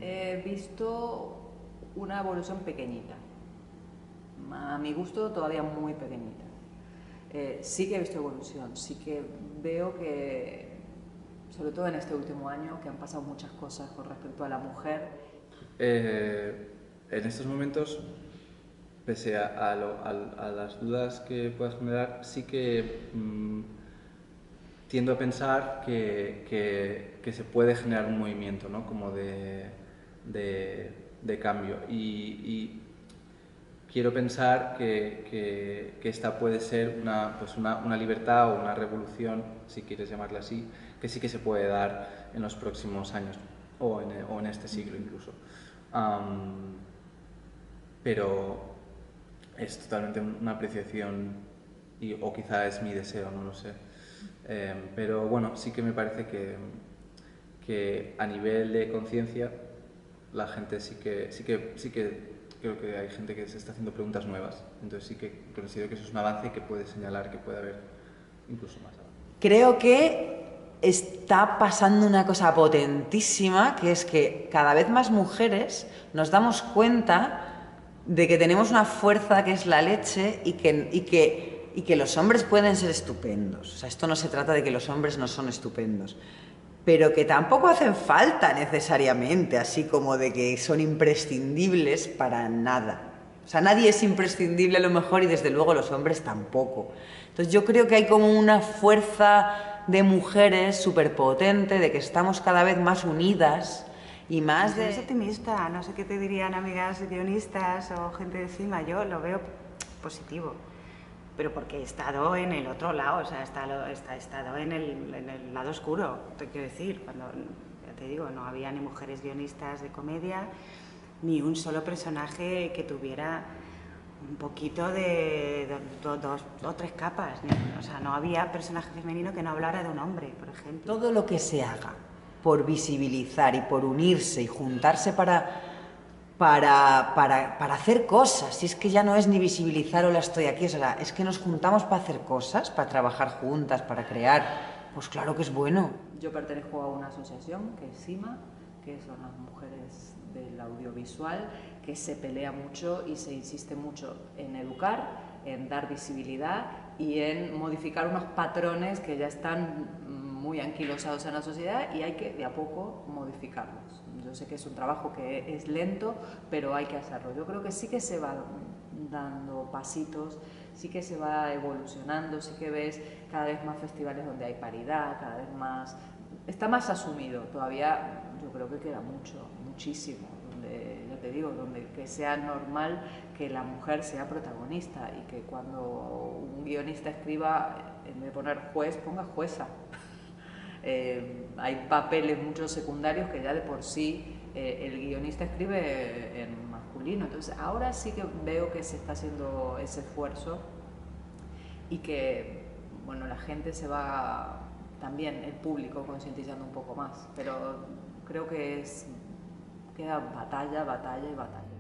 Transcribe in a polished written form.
he visto una evolución pequeñita. A mi gusto todavía muy pequeñita. Sí que he visto evolución, sí que veo que, sobre todo en este último año, que han pasado muchas cosas con respecto a la mujer. En estos momentos, pese a las dudas que puedas generar, sí que tiendo a pensar que se puede generar un movimiento, ¿no? Como de cambio. Y quiero pensar que esta puede ser una libertad o una revolución, si quieres llamarla así, que sí que se puede dar en los próximos años o en este siglo incluso. Pero es totalmente una apreciación o quizá es mi deseo, no lo sé. Pero bueno, sí que me parece que a nivel de conciencia la gente sí que creo que hay gente que se está haciendo preguntas nuevas. Entonces sí que considero que eso es un avance que puede señalar que puede haber incluso más avance. Creo que está pasando una cosa potentísima, que es que cada vez más mujeres nos damos cuenta de que tenemos una fuerza que es la leche y que los hombres pueden ser estupendos. O sea, esto no se trata de que los hombres no son estupendos, pero que tampoco hacen falta necesariamente, así como de que son imprescindibles para nada. O sea, nadie es imprescindible a lo mejor y desde luego los hombres tampoco. Entonces yo creo que hay como una fuerza de mujeres súper potente, de que estamos cada vez más unidas y más Eres de... optimista, no sé qué te dirían amigas guionistas o gente de cima, yo lo veo positivo, pero porque he estado en el otro lado, o sea, he estado en el lado oscuro, te quiero decir, cuando, ya te digo, no había ni mujeres guionistas de comedia, ni un solo personaje que tuviera un poquito de dos o tres capas, o sea, no había personaje femenino que no hablara de un hombre, por ejemplo. Todo lo que se haga por visibilizar y por unirse y juntarse para hacer cosas. Si es que ya no es ni visibilizar hola estoy aquí, o sea, es que nos juntamos para hacer cosas, para trabajar juntas, para crear, pues claro que es bueno. Yo pertenezco a una asociación que es CIMA, que son las mujeres del audiovisual, que se pelea mucho y se insiste mucho en educar, en dar visibilidad y en modificar unos patrones que ya están muy anquilosados en la sociedad y hay que de a poco modificarlos. Yo sé que es un trabajo que es lento, pero hay que hacerlo. Yo creo que sí que se va dando pasitos, sí que se va evolucionando, sí que ves cada vez más festivales donde hay paridad, cada vez más... Está más asumido, todavía yo creo que queda mucho, muchísimo, donde, ya te digo, donde que sea normal que la mujer sea protagonista y que cuando un guionista escriba, en vez de poner juez, ponga jueza. Hay papeles muchos secundarios que ya de por sí el guionista escribe en masculino. Entonces ahora sí que veo que se está haciendo ese esfuerzo y que bueno, la gente se va, también el público, concientizando un poco más. Pero creo que queda batalla, batalla y batalla.